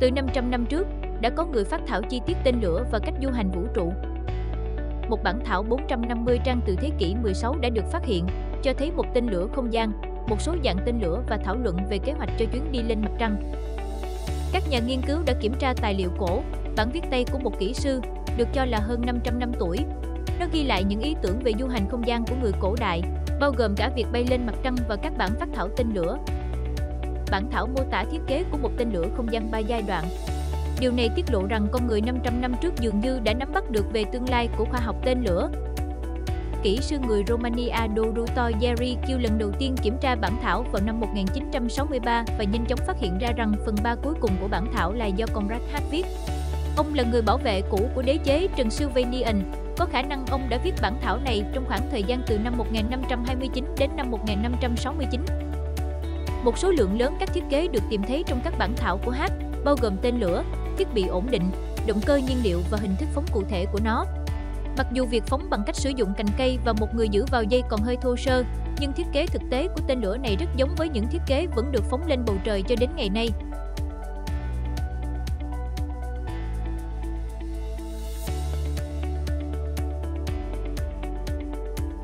Từ 500 năm trước, đã có người phác thảo chi tiết tên lửa và cách du hành vũ trụ. Một bản thảo 450 trang từ thế kỷ 16 đã được phát hiện, cho thấy một tên lửa không gian, một số dạng tên lửa và thảo luận về kế hoạch cho chuyến đi lên mặt trăng. Các nhà nghiên cứu đã kiểm tra tài liệu cổ, bản viết tay của một kỹ sư, được cho là hơn 500 năm tuổi. Nó ghi lại những ý tưởng về du hành không gian của người cổ đại, bao gồm cả việc bay lên mặt trăng và các bản phác thảo tên lửa. Bản thảo mô tả thiết kế của một tên lửa không gian 3 giai đoạn. Điều này tiết lộ rằng con người 500 năm trước dường như đã nắm bắt được về tương lai của khoa học tên lửa. Kỹ sư người Romania Doruto Jerichiu lần đầu tiên kiểm tra bản thảo vào năm 1963 và nhanh chóng phát hiện ra rằng phần 3 cuối cùng của bản thảo là do Conrad Hart viết. Ông là người bảo vệ cũ của đế chế Transylvanian. Có khả năng ông đã viết bản thảo này trong khoảng thời gian từ năm 1529 đến năm 1569. Một số lượng lớn các thiết kế được tìm thấy trong các bản thảo của Hart, bao gồm tên lửa, thiết bị ổn định, động cơ nhiên liệu và hình thức phóng cụ thể của nó. Mặc dù việc phóng bằng cách sử dụng cành cây và một người giữ vào dây còn hơi thô sơ, nhưng thiết kế thực tế của tên lửa này rất giống với những thiết kế vẫn được phóng lên bầu trời cho đến ngày nay.